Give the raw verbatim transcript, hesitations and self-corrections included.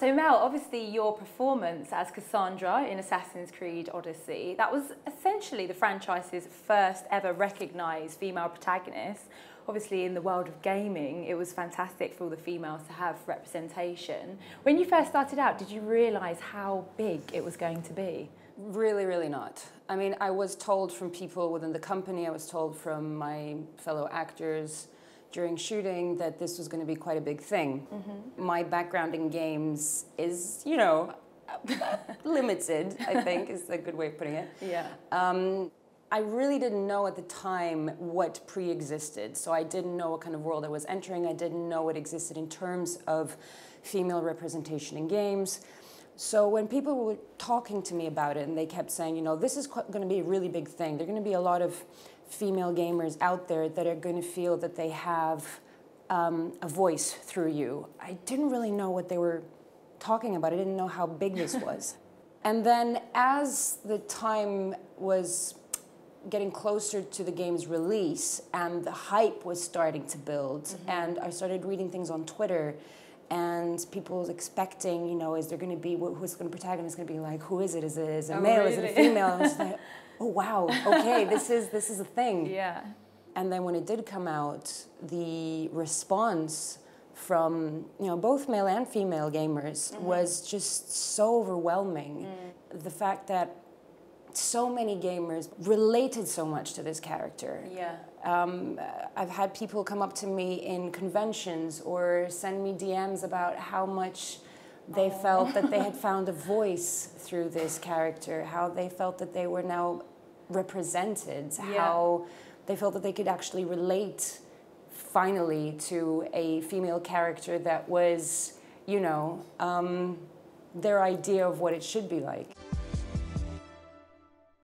So Mel, obviously your performance as Cassandra in Assassin's Creed Odyssey, that was essentially the franchise's first ever recognised female protagonist. Obviously in the world of gaming, it was fantastic for all the females to have representation. When you first started out, did you realise how big it was going to be? Really, really not. I mean, I was told from people within the company, I was told from my fellow actors during shooting that this was going to be quite a big thing. Mm-hmm. My background in games is, you know, limited, I think is a good way of putting it. Yeah. Um, I really didn't know at the time what pre-existed. So I didn't know what kind of world I was entering. I didn't know what existed in terms of female representation in games. So when people were talking to me about it and they kept saying, you know, this is going to be a really big thing. There are going to be a lot of female gamers out there that are going to feel that they have um, a voice through you. I didn't really know what they were talking about. I didn't know how big this was. And then as the time was getting closer to the game's release and the hype was starting to build, mm-hmm. and I started reading things on Twitter and people was expecting, you know, is there going to be, who's going to protagonist going to be like, who is it? Is it, is it a oh, male? really? Is it a female? And I was like, oh wow, okay, this is this is a thing. Yeah. And then when it did come out, the response from, you know, both male and female gamers mm-hmm. was just so overwhelming. Mm. The fact that so many gamers related so much to this character. Yeah. Um, I've had people come up to me in conventions or send me D Ms about how much they oh. felt that they had found a voice through this character, how they felt that they were now represented, yeah. how they felt that they could actually relate finally to a female character that was, you know, um, their idea of what it should be like.